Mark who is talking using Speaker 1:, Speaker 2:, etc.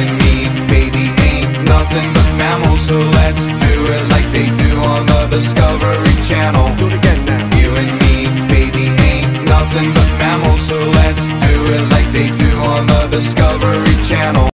Speaker 1: and me, baby, ain't nothing but mammals. So let's do it like they do on the Discovery Channel.
Speaker 2: Do it again now.
Speaker 1: You and me, baby, ain't nothing but mammals. So let's do it like they do on the Discovery Channel.